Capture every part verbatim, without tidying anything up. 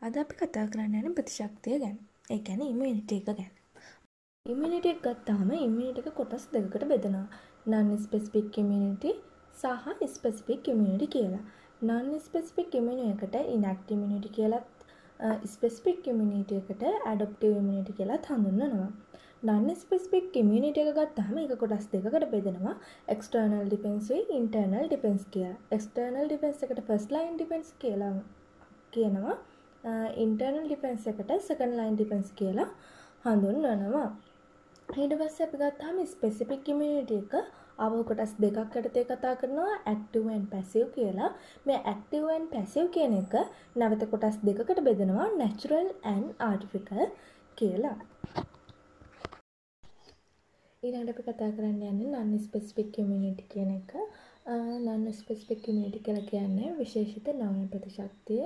අද අපි කතා කරන්න යන්නේ ප්‍රතිශක්තිය ගැන. ඒ කියන්නේ ඉමුනිටි එක ගැන. ඉමුනිටි එක ගත්තාම ඉමුනිටි එක කොටස් දෙකකට බෙදෙනවා. non specific immunity සහ specific immunity කියලා. non specific immunity එකට inactive immunity කියලාත් specific immunity එකට adaptive immunity කියලාත් හඳුන්වනවා. non specific immunity එක ගත්තාම ඒක කොටස් දෙකකට බෙදෙනවා. external defense internal defense කියලා. external defense එකට first line defense කියලා කියනවා. ඉන්ටර්නල් ඩිෆෙන්ස් එකට සෙකන්ඩ් ලයින් ඩිෆෙන්ස් කියලා හඳුන්වනවා. ඊට පස්සේ අපි ගත්තාම ස්පෙસિෆික් ඉමුනිටි එක ආවෝ කොටස් දෙකක් යටතේ කතා කරනවා ඇක්ටිව් ඇන්ඩ් පැසිව් කියලා. මේ ඇක්ටිව් ඇන්ඩ් පැසිව් කියන එක නැවත කොටස් දෙකකට බෙදෙනවා නැචරල් ඇන්ඩ් ආර්ටිෆිෂල් කියලා. ඊළඟට අපි කතා කරන්න යන්නේ non specific immunity කියන එක. non specific immunity කියලා කියන්නේ විශේෂිත නොවන ප්‍රතිශක්තිය.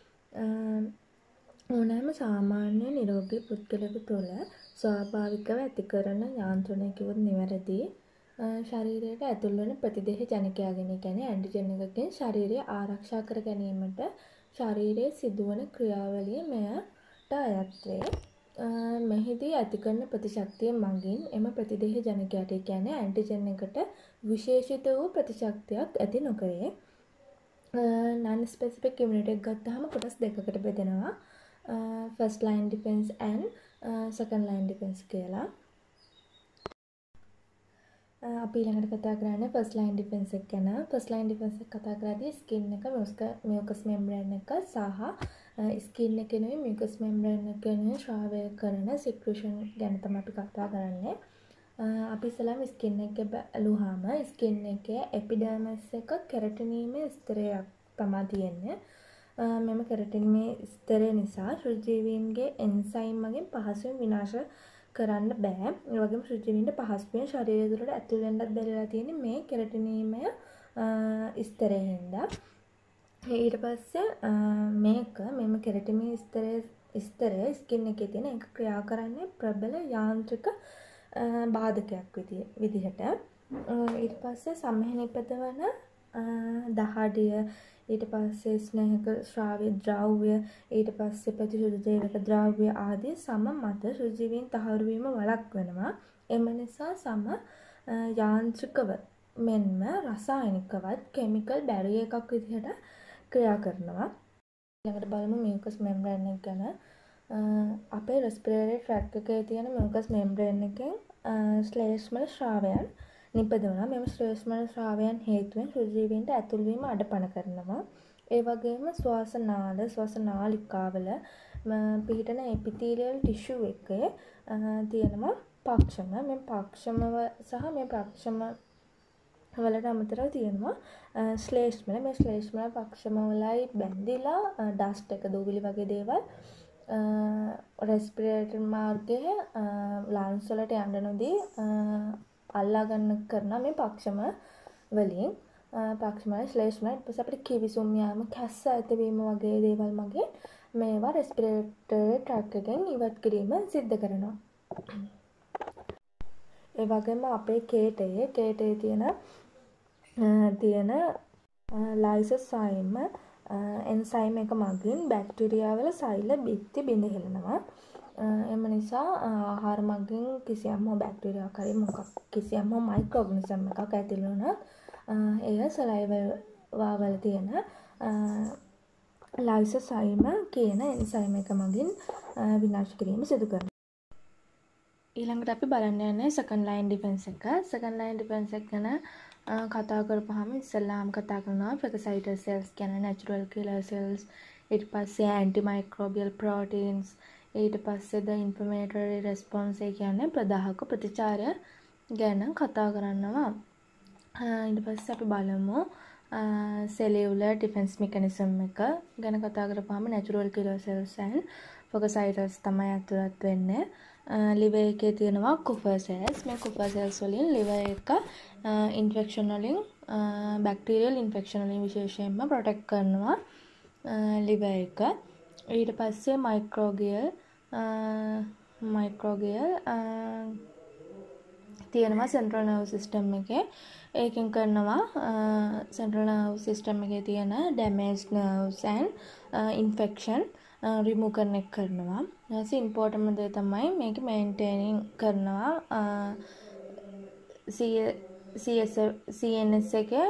ඕනෑම සාමාන්‍ය නිරෝගී පුද්ගලයෙකු තුළ ස්වාභාවිකව ඇති කරන යාන්ත්‍රණය කිව්වොත් නිවැරදි ශරීරයට ඇතුල් වන ප්‍රතිදේහ ජනකයාගෙන කියන්නේ ඇන්ටිජන් එකකින් ශරීරය ආරක්ෂා කර ගැනීමට ශරීරයේ සිදුවන ක්‍රියාවලිය මෙයට අයත් වේ. මෙහිදී ඇති කරන ප්‍රතිශක්තිය මගින් එම ප්‍රතිදේහ ජනකයාට කියන්නේ ඇන්ටිජන් එකට විශේෂිත වූ ප්‍රතිශක්තියක් ඇති නොකරේ. non specific immunity එක ගත්තාම කොටස් දෙකකට බෙදෙනවා. first line defense and uh, second line defense කියලා. අපි ඊළඟට කතා කරන්නේ first line defense එක ගැන. first line defense එක කතා කරද්දී skin එක mucous membrane එක සහ skin එකේ නෙවෙයි mucous membrane එකේ ශ්‍රාවය කරන secretion ගැන තමයි අපි කතා කරන්නේ. අපි ඉස්සෙල්ලාම skin එක බලුවාම skin එකේ epidermis එක keratinීමේ ස්තරයක් තමයි තියෙන්නේ. මෙම කෙරටිනීමේ ස්තරය නිසා සුජීවීන්ගේ එන්සයිම් මගින් පහසුවෙන් විනාශ කරන්න බෑ. ඒ වගේම සුජීවීන්ට පහසුවෙන් ශරීරය තුළට ඇතුල් වෙන්නත් බැරිලා තියෙන්නේ මේ කෙරටිනීමය ස්තරයෙන් හින්දා. ඊට පස්සේ මේක මෙම කෙරටිනීමේ ස්තරය ස්තරය ස්කින් එකේ තියෙන එක ක්‍රියා කරන්නේ ප්‍රබල යාන්ත්‍රික බාධකයක් විදිහට. ඊට පස්සේ සමහේ නිපදවන දහඩිය ඊට පස්සේ ස්නේහක ශ්‍රාව්‍ය ද්‍රව්‍ය ඊට පස්සේ ප්‍රතිශුද්ධජෛවික ද්‍රව්‍ය ආදී සම මත සුජීවීන් තහවුරු වීම වළක්වනවා. එම නිසා සම යාන්ත්‍රිකව මෙන්ම රසායනිකවත් කෙමිකල් බැරියර් එකක් විදිහට ක්‍රියා කරනවා. ඊළඟට බලමු මියුකස් මෙම්බ්‍රේන් එක ගැන. අපේ රෙස්පිරේටරි ට්‍රැක්ට් එකේ තියෙන මියුකස් මෙම්බ්‍රේන් එකෙන් ශ්ලේෂ්මල ශ්‍රාවයන් නිපදවනවා. මෙම ශ්ලේෂ්මල ශ්‍රාවයන් හේතුවෙන් සුජීවීන්ට ඇතුල් වීම අඩපණ කරනවා. ඒ වගේම ශ්වාස නාල ශ්වාස නාලිකාවල පිහිටන එපිතීලියල් ටිෂු එකේ තියෙනවා පක්ෂම. මේ පක්ෂම සහ මේ පක්ෂම වලට අමතරව තියෙනවා ශ්ලේෂ්මල. මේ ශ්ලේෂ්මල පක්ෂම වලයි බැඳිලා ඩස්ට් එක දූවිලි වගේ දේවල් රෙස්පිරේටර් මාර්ගයේ ලන්ස් වලට යන්න නොදී අල්ලා ගන්න කරන මේ පක්ෂම වලින් පක්ෂමයි ශ්ලේෂ්මයි ඊට පස්සේ අපිට කිවිසුම් යාම කැස්ස ඇතිවීම වගේ දේවල් මගින් මේවා රෙස්පිරේටරි ට්‍රැක්ට් එකෙන් ඉවත් කිරීම සිද්ධ කරනවා. ඒ වගේම අපේ කේටයේ කේටයේ තියෙන තියෙන ලයිසෝසයිම් එන්සයිම් එක මගින් බැක්ටීරියාවල සෛල බිත්ති බිඳ හෙළනවා. එම නිසා ආහාර මගින් කිසියම් හෝ බැක්ටීරියාවක් හරි මොකක් කිසියම් හෝ මයික්‍රෝ ඔර්ගනිසම් එකක් ඇතුළු වුණොත් එය සලයිවා වල තියෙන ලයිසෝසයිම කියන එන්සයිම් එක මගින් විනාශ කිරීම සිදු කරනවා. ඊළඟට අපි බලන්න යන්නේ සෙකන්ඩ් ලයින් ඩිෆෙන්ස් එක. සෙකන්ඩ් ලයින් ඩිෆෙන්ස් එක ගැන කතා කරපුවාම ඉස්සෙල්ලාම කතා කරනවා ෆැගොසයිටල් සෙල්ස් කියන නැචරල් කිලර් සෙල්ස්. ඊට පස්සේ ඇන්ටිමයික්‍රෝබියල් ප්‍රෝටීන්ස් ඊට පස්සේ ද ඉන්ෆ්ලමේටරි රෙස්පොන්ස් ඒ කියන්නේ ප්‍රදාහක ප්‍රතිචාරය ගැන කතා කරනවා. ඊට පස්සේ අපි බලමු cellular defense mechanism එක ගැන කතා කරපුවාම natural killer cells and phagocytes තමයි අතුලත් වෙන්නේ. liver එකේ තියෙනවා Kupffer cells. මේ Kupffer cells වලින් liver එක infection වලින් bacterial infection වලින් විශේෂයෙන්ම protect කරනවා liver එක. ඊට පස්සේ microglial microglial තියෙනවා central nervous system එකේ. ඒකෙන් කරනවා central nervous system එකේ තියෙන damaged nerves and infection remove කරන එක කරනවා. ඊට පස්සේ ඉම්පෝර්ටන්ට් දේ තමයි මේක මේන්ටේනින් කරනවා සී එන් එස් එකේ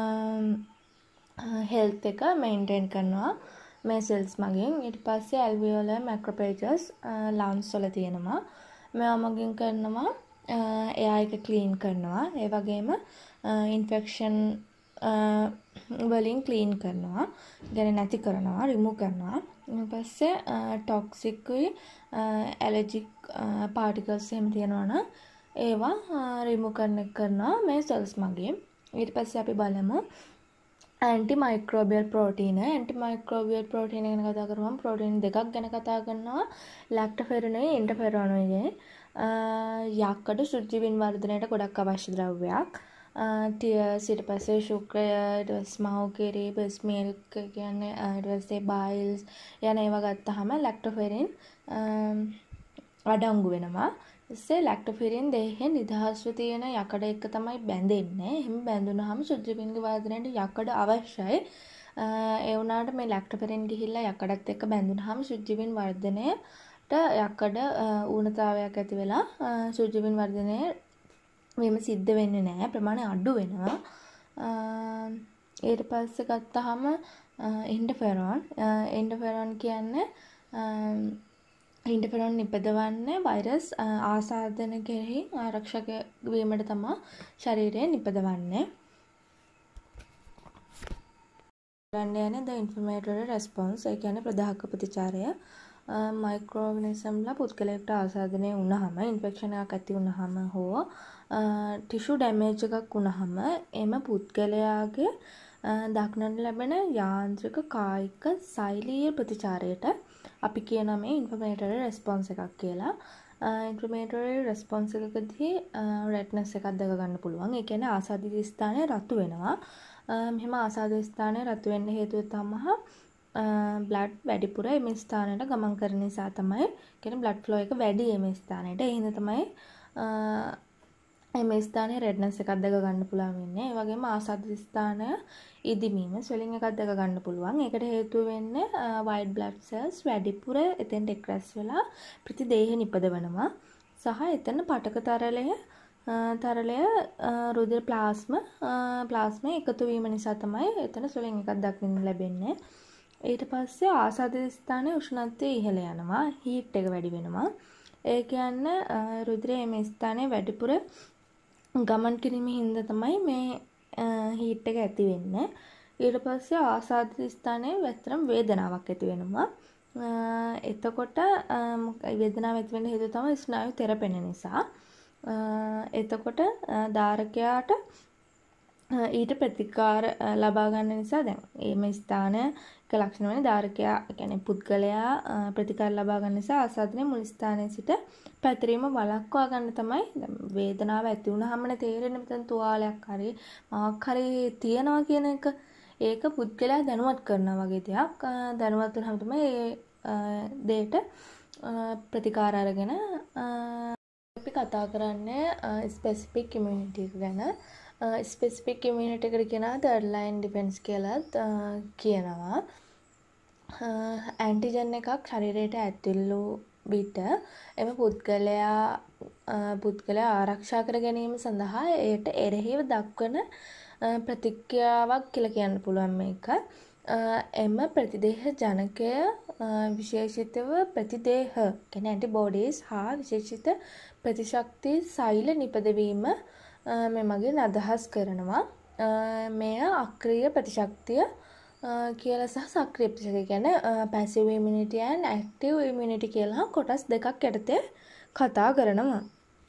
හෙල්ත් එක මේන්ටේන් කරනවා මේ සෙල්ස් මගින්. ඊට පස්සේ ඇල්වියෝලර් මැක්‍රොපේජස් ලංස් වල තියෙනවා. මේවා මගින් කරනවා එයා එක ක්ලීන් කරනවා. ඒ වගේම ඉන්ෆෙක්ෂන් වලින් ක්ලීන් කරනවා. ගැන නැති කරනවා, රිමූව් කරනවා. ඊට පස්සේ ටොක්සික්ුයි ඇලර්ජික් පාටිකල්ස් එහෙම තියෙනවනම් ඒවා රිමූව් කරන එක කරනවා මේ සෙල්ස් මගින්. ඊට පස්සේ අපි බලමු ඇන්ටි මයික්‍රෝබියල් ප්‍රෝටීන. ඇන්ටි මයික්‍රෝබියල් ප්‍රෝටීන ගැන කතා කරමු. ප්‍රෝටීන් දෙකක් ගැන කතා කරනවා. ලැක්ටොෆෙරිනුයි ඉන්ටර්ෆෙරෝනුයි. යක්කඩ සුජීවීන් වර්ධනයට ගොඩක් අවශ්‍ය ද්‍රව්‍යයක්. ටියර්ස් ඊට පස්සේ ශුක්‍රය ඊට පස්සේ මව්කිරි බ්‍රෙස්ට් මිල්ක් කියන්නේ ඊට පස්සේ බයිල්ස් යන ඒවා ගත්තාම ලැක්ටොෆෙරින් අඩංගු වෙනවා. ඊස්සේ ලැක්ටොෆෙරින් දෙහෙන් නිදහස්ව තියෙන යකඩ එක්ක තමයි බැඳෙන්නේ. එහෙම බැඳුනහම සුජීවීන්ගේ වර්ධනයට යකඩ අවශ්‍යයි. ඒ වුණාට මේ ලැක්ටොෆෙරින් ගිහිල්ලා යකඩත් එක්ක බැඳුනහම සුජීවීන් වර්ධනයට යකඩ ඌනතාවයක් ඇති වෙලා සුජීවීන් වර්ධනය වීම සිද්ධ වෙන්නේ නැහැ. ප්‍රමාණය අඩු වෙනවා. ඊට පස්සේ ගත්තාම ඉන්ටර්ෆෙරෝන් ඉන්ටර්ෆෙරෝන් කියන්නේ ඉන්ටර්ෆෙරෝන් නිපදවන්නේ වෛරස් ආසාදන කෙරෙහි ආරක්ෂක වීමට තමයි ශරීරය නිපදවන්නේ. ගන්න යන ද ඉන්ෆ්ලමේටරි රෙස්පොන්ස් ඒ කියන්නේ ප්‍රදාහක ප්‍රතිචාරය. මයික්‍රෝ ඕගනිසම්ලා පුද්ගලයෙකුට ආසාදනය වුණාම ඉන්ෆෙක්ෂන් එකක් ඇති වුණාම හෝ ටිෂු ඩැමේජ් එකක් වුණාම එම පුද්ගලයාගේ දක්නට ලැබෙන යාන්ත්‍රික කායික සෛලීය ප්‍රතිචාරයට අපි කියනවා මේ ඉන්ෆ්ලමේටරි රෙස්පොන්ස් එකක් කියලා. ඉන්ෆ්ලමේටරි රෙස්පොන්ස් එකකදී රෙඩ්නස් එකක් දැක ගන්න පුළුවන්. ඒ කියන්නේ ආසාදිත ස්ථානය රතු වෙනවා. මෙහෙම ආසාදිත ස්ථානය රතු වෙන්න හේතුව තමයි බ්ලඩ් වැඩිපුර මේ ස්ථානයට ගමන් කරන නිසා තමයි. කියන්නේ බ්ලඩ් ෆ්ලෝ එක වැඩි මේ ස්ථානයට. ඒ හින්දා තමයි මේ ස්ථානයේ රෙඩ්නස් එකක් දැක ගන්න පුළුවන් වෙන්නේ. ඒ වගේම ආසාදිත ස්ථානය ඉදිමීම ස්වෙලින් එකක් දැක ගන්න පුළුවන්. ඒකට හේතුව වෙන්නේ white blood cells වැඩිපුර එතෙන්ට එක්රැස් වෙලා ප්‍රතිදේහ නිපදවනවා. සහ එතන පටක තරලය තරලය රුධිර ප්ලාස්ම ප්ලාස්ම එකතු වීම නිසා තමයි එතන ස්වෙලින් එකක් දක්වන්න ලැබෙන්නේ. ඊට පස්සේ ආසාදිත ස්ථානයේ උෂ්ණත්වය ඉහළ යනවා. හීට් එක වැඩි වෙනවා. ඒ කියන්නේ රුධිරයේ මේ ස්ථානයේ වැඩිපුර ගමන් කිරීමේ හින්දා තමයි මේ හීට් එක ඇති වෙන්නේ. ඊට පස්සේ ආසාදිත ස්ථානයේ වැතරම් වේදනාවක් ඇති වෙනවා. එතකොට වේදනාව ඇති වෙන්න හේතුව තමයි ස්නායු තෙරපෙන නිසා. එතකොට ධාරකයාට ඊට ප්‍රතිකාර ලබා ගන්න නිසා දැන් මේ ස්ථානයක ලක්ෂණ වෙන ධාරකයා කියන්නේ පුද්ගලයා ප්‍රතිකාර ලබා ගන්න නිසා ආසාදනයේ මුල් ස්ථානයේ සිට පැතිරීම වළක්වා ගන්න තමයි වේදනාව ඇති වුණාමනේ තේරෙන්නේ මෙතන තුවාලයක් හරි මාක් හරි තියනවා කියන එක. ඒක පුද්ගලයා දැනුවත් කරනවා වගේ දෙයක්. දැනුවත් වුණාම තමයි ඒ දෙයට ප්‍රතිකාර අරගෙන අපි කතා කරන්නේ ස්පෙસિෆික් ඉමුනිටි එක ගැන. ස්පෙસિෆික් ඉමුනිටි එකට කියනවා තර්ඩ් ලයින් ඩිෆෙන්ස් කියලාත් කියනවා. ඇන්ටිජන් එකක් ශරීරයට ඇතුළු විට එම පුද්ගලයා පුද්ගලයා ආරක්ෂා කර ගැනීම සඳහා එයට එරෙහිව දක්වන ප්‍රතික්‍රියාවක් කියලා කියන්න පුළුවන් මේක. එම ප්‍රතිදේහ ජනකය විශේෂිතව ප්‍රතිදේහ කියන්නේ ඇන්ටිබෝඩීස් හා විශේෂිත ප්‍රතිශක්ති සෛල නිපදවීම මේ මගින් අදහස් කරනවා. මෙය අක්‍රීය ප්‍රතිශක්තිය කියලා සහ සක්‍රීය ප්‍රතිශක්තිය කියන්නේ passive immunity and active immunity කියලා කොටස් දෙකක් යටතේ කතා කරනවා.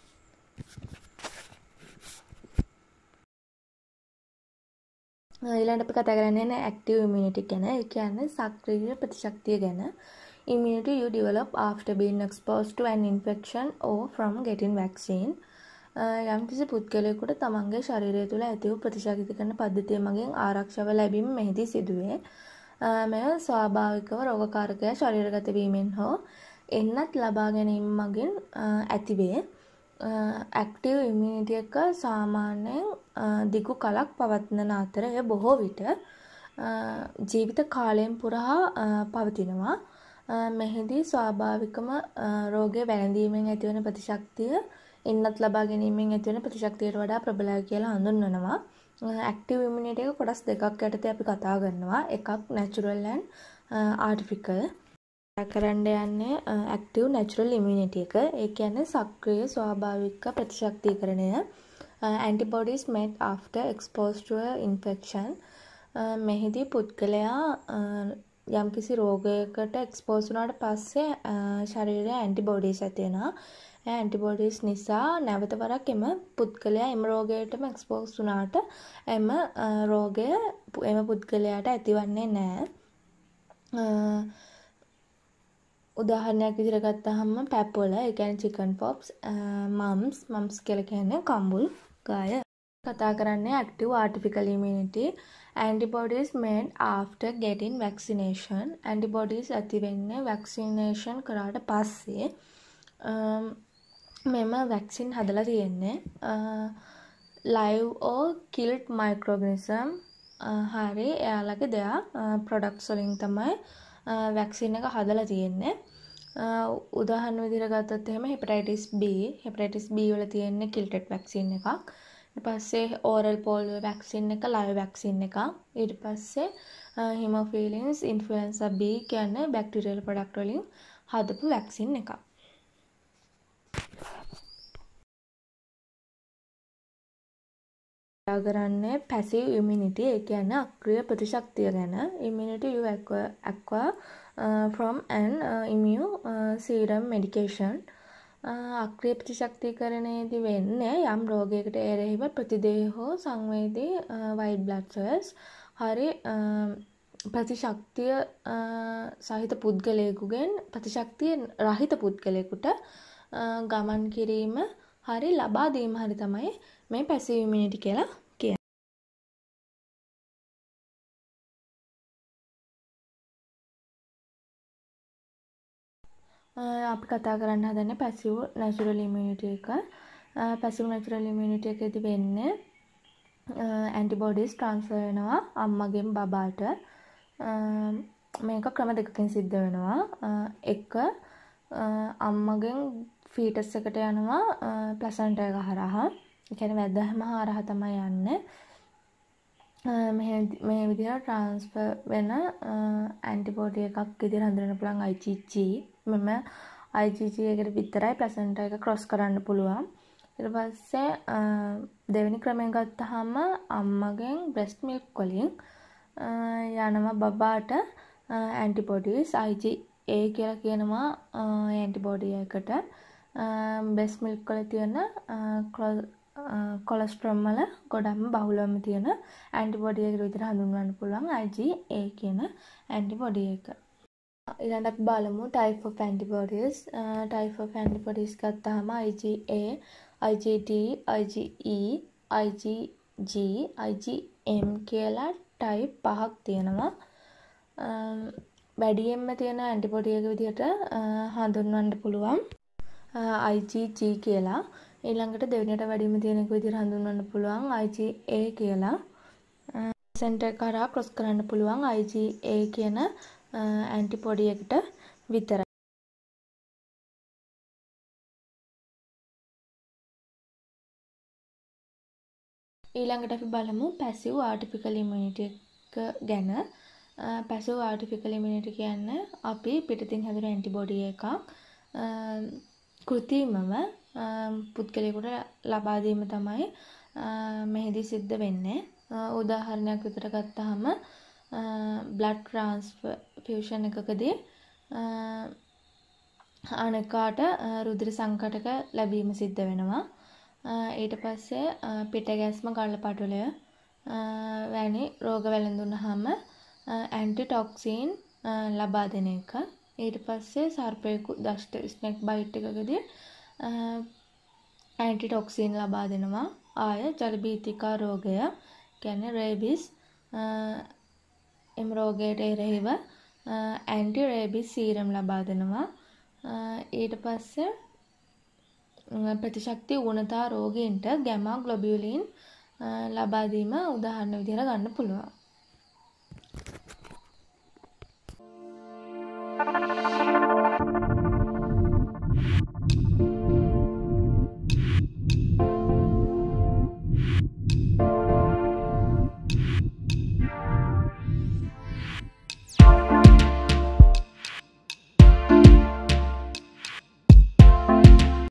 ඊළඟට අපි කතා කරන්නේ ඇක්ටිව් ඉමුනිටි ගැන. ඒ කියන්නේ සක්‍රීය ප්‍රතිශක්තිය ගැන. Immunity you develop after being exposed to an infection or from getting vaccine. යම් කිසි පුද්ගලයෙකුට තමන්ගේ ශරීරය තුළ ඇති වූ ප්‍රතිශක්තිකරණ පද්ධතිය මගින් ආරක්ෂාව ලැබීම මෙහිදී සිදුවේ. මෙය ස්වාභාවිකව රෝගකාරකයා ශරීරගත වීමෙන් හෝ එන්නත් ලබා ගැනීම මගින් ඇතිවේ. ඇක්ටිව් ඉමුනිටි එක සාමාන්‍යයෙන් දිගු කලක් පවත්වන අතර එය බොහෝ විට ජීවිත කාලයෙන් පුරා පවතිනවා. මෙහිදී ස්වාභාවිකම රෝගය වැළඳීමෙන් ඇතිවන ප්‍රතිශක්තිය ඉන්නත් ලබා ගැනීමෙන් ඇතිවන ප්‍රතිශක්තියට වඩා ප්‍රබලයි කියලා හඳුන්වනවා. ඇක්ටිව් ඉමුනිටි එක කොටස් දෙකක් යටතේ අපි කතා කරනවා. එකක් නැචරල් ඇන්ඩ් ආටිෆිකල්. කරන්න යන්නේ ඇක්ටිව් නැචරල් ඉමුනිටි එක. ඒ කියන්නේ සක්‍රීය ස්වාභාවික ප්‍රතිශක්තිකරණය. antibodies made after exposed to an infection. මෙහිදී පුද්ගලයා යම්කිසි රෝගයකට එක්ස්පෝස් වුණාට පස්සේ ශරීරයේ ඇන්ටිබොඩීස් ඇති වෙනවා. ඒ ඇන්ටිබොඩීස් නිසා නැවත වරක් එම පුද්ගලයා එම රෝගයටම එක්ස්පෝස් වුණාට එම රෝගය එම පුද්ගලයාට ඇතිවන්නේ නැහැ. උදාහරණයක් විදිහට ගත්තාම පැපොල, ඒ කියන්නේ chicken pox, mumps, mumps කියලා කියන්නේ කම්බුල් ගාය. කතා කරන්නේ active artificial immunity. Antibodies made after getting vaccination. Antibodies ඇති වෙන්නේ vaccination කරාට පස්සේ. මෙම vaccine හදලා තියෙන්නේ live or killed microorganism හරි එයාලගේ දෙයා products වලින් තමයි vaccine එක හදලා තියෙන්නේ. උදාහරණ විදිහට ගත්තොත් එහෙම hepatitis B, hepatitis B වල තියෙන්නේ kilted vaccine එකක්. ඊට පස්සේ oral polio vaccine එක, live vaccine එකක්. ඊට පස්සේ hemophilus influenza B කියන්නේ bacterial product වලින් හදපු vaccine එකක්. කරන්නේ passive immunity, ඒ කියන්නේ අක්‍රීය ප්‍රතිශක්තිය ගැන. Immunity you acquire, acquire uh, from an uh, immune uh, serum medication. අක්‍රීය ප්‍රතිශක්තිකරණයේදී වෙන්නේ යම් රෝගයකට එරෙහිව ප්‍රතිදේහ හෝ සංවේදී white blood cells හරි ප්‍රතිශක්තිය සහිත පුද්ගලයෙකුගෙන් ප්‍රතිශක්තිය රහිත පුද්ගලයෙකුට ගමන් කිරීම හරි ලබා දීම හරි තමයි මේ passive immunity කියලා කියන්නේ. අපි කතා කරන්න හදන්නේ passive natural immunity එක. passive natural immunity එකේදී වෙන්නේ antibodies transfer වෙනවා අම්මගෙන් බබාට. මේක ක්‍රම දෙකකින් සිද්ධ වෙනවා. එක අම්මගෙන් fetus එකට යනවා placenta එක හරහා. ඒ කියන්නේ වැදහම හරහා තමයි යන්නේ. මේ මේ විදිහට transfer වෙන antibody එකක් විදිහට හඳුනන්න පුළුවන් I G G. මෙම I G G එකට විතරයි placenta එක cross කරන්න පුළුවන්. ඊට පස්සේ දෙවෙනි ක්‍රමයෙන් ගත්තාම අම්මගෙන් breast milk වලින් යනවා බබාට antibodies I G A කියලා කියනවා antibody එකට. breast milk වල තියෙන කොලෙස්ටරෝල් වල ගොඩක්ම බහුලවම තියෙන antibody එක විදිහට හඳුන්වන්න පුළුවන් I G A කියන antibody එක. ඊළඟට අපි බලමු type of antibodies. uh, type of antibodies ගත්තාම I G A, I G D, I G E, I G G, I G M කියලා type පහක් තියෙනවා. වැඩියෙන්ම තියෙන antibody එක විදිහට හඳුන්වන්න පුළුවන් I G G කියලා. ඊළඟට දෙවෙනියට වැඩිම තියෙන එක විදිහට හඳුන්වන්න පුළුවන් I G A කියලා. සෙන්ටර් කරා ක්‍රොස් කරන්න පුළුවන් I G A කියන antibody එකට විතරයි. ඊළඟට අපි බලමු passive artificial immunity එක ගැන. passive artificial immunity කියන්නේ අපි පිටතින් හැදුන antibody එකක් කෘත්‍රිමව පුද්ගලයෙකුට ලබා දීම තමයි මෙහිදී සිද්ධ වෙන්නේ. උදාහරණයක් විතර ගත්තාම blood transfusion එකකදී අනකාට රුධිර සංකටක ලැබීම සිද්ධ වෙනවා. ඊට පස්සේ පිටගැස්ම ගල්පටුලය වැනි රෝග වැළඳුනහම ඇන්ටිටොක්සින් ලබා දෙන එක. ඊට පස්සේ සර්පයෙකු දෂ්ට ස්නේක් බයිට් එකකදී ඇන්ටිටොක්සින් ලබා දෙනවා. ආය ජල භීතිකා රෝගය කියන්නේ රේබිස් එම රෝගයට එරෙහිව ඇන්ටි රේබිස් සීරම් ලබා දෙනවා. ඊට පස්සේ ප්‍රතිශක්ති ඌනතා රෝගීන්ට ගැමා ග්ලොබියුලින් ලබා දීම උදාහරණ විදිහට ගන්න පුළුවන්.